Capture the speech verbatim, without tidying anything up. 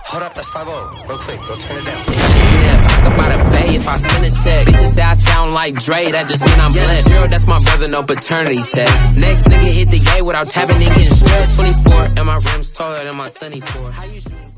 Hold up, that's five oh. Real quick, go turn it down. If I could buy the bay if I spin a check. Bitches say I sound like Dre, that just mean I'm blessed. Zero, that's my brother, no paternity test. Next nigga hit the yay without tapping and getting stretched. twenty-four, and my rims taller than my sunny floor. How you shooting?